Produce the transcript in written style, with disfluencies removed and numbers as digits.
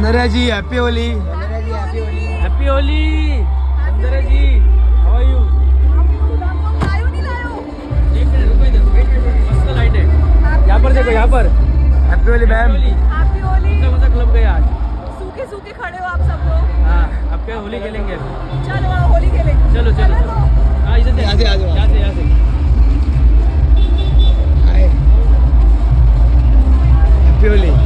Soundarya ji happy Holi. Happy Holi Soundarya ji, how are you? मस्त light है यहाँ पर, देखो यहाँ पर। Happy Holi ma'am. Happy Holi. कौन सा क्लब गया आज? सूखे सूखे खड़े हो आप सब लोग। हाँ, अब क्या होली खेलेंगे? चलो होली खेलेंगे। चलो चलो। हाँ, इधर से यहाँ से हैप्पी होली।